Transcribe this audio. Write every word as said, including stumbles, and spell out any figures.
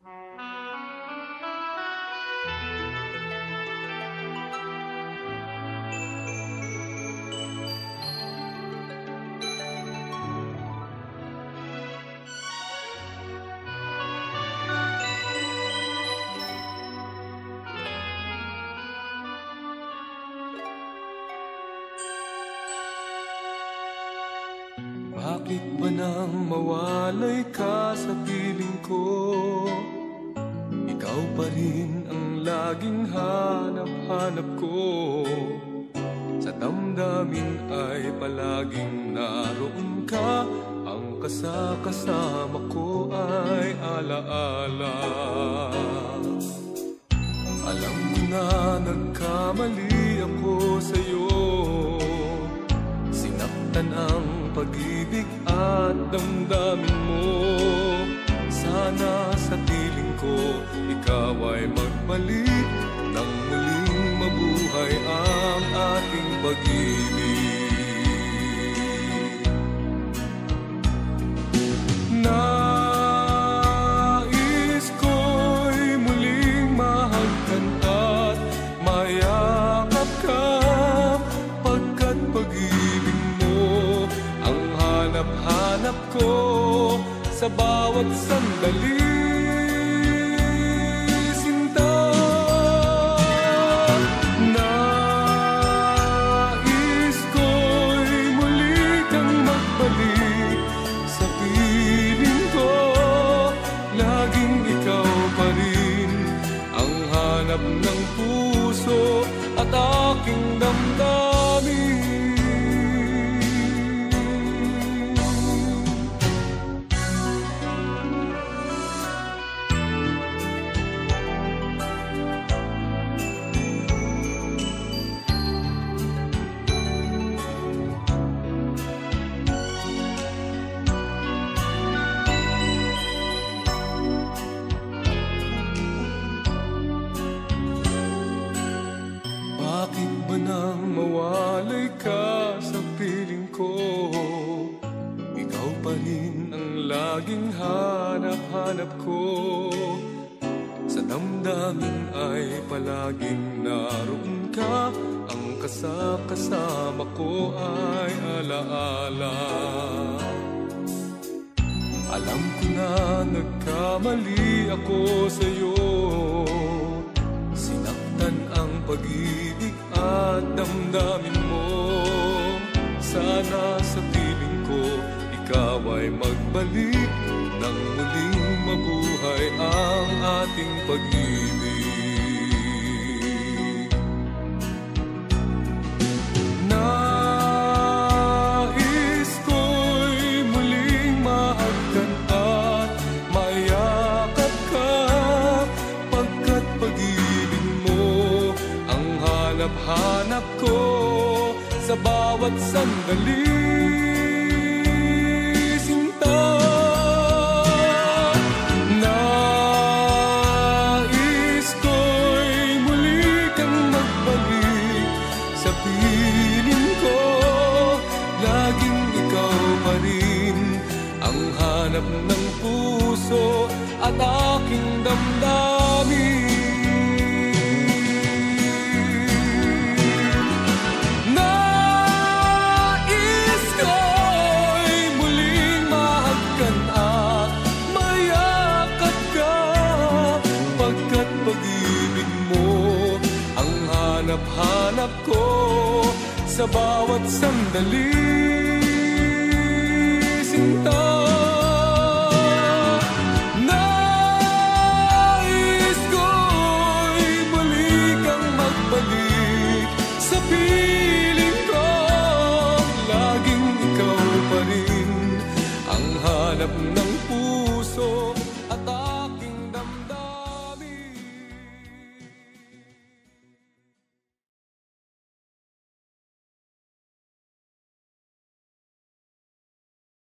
Bakit ba nang mawalay ka sa piling ko? Ikaw pa rin ang laging hanap-hanap ko. Sa damdamin ay palaging naroon ka. Ang kasakasama ko ay alaala. Alam ko na nagkamali ako sa'yo. Sinaktan ang pag-ibig at damdamin mo. Sana sa piling ko ikaw ay magbalik nang muling mabuhay ang ating pag-ibig. Nais ko'y muling mahagkan at mayakap ka, pagkat pag-ibig mo ang hanap-hanap ko sa bawat sandali. Sinta, nais ko'y muli kang magbalik sa piling ko. Laging ikaw pa rin ang hanap ng puso at aking damdamin. Bakit ba nang mawalay ka sa piling ko? Ikaw pa rin ang laging hanap-hanap ko. Sa damdamin ay palaging naroon ka. Ang kasakasama ko ay alaala. Alam ko na nagkamali ako sa'yo. Sinaktan ang pag-ibig at damdamin mo. Sana sa piling ko ikaw ay magbalik nang muling mabuhay ang ating pag-ibig. Nais ko'y muling mahagkan at mayakap ka, pagkat pag-ibig mo ang hanap-hanap ko sa bawat sandali. Sinta, nais ko'y muli kang magbalik sa piling ko. Laging ikaw pa rin ang hanap ng puso at aking damdamin. Pag-ibig mo ang hanap-hanap ko sa bawat sandali. Sinta, nais ko'y muli kang magbalik sa piling ko. Laging ikaw pa rin ang hanap ng puso.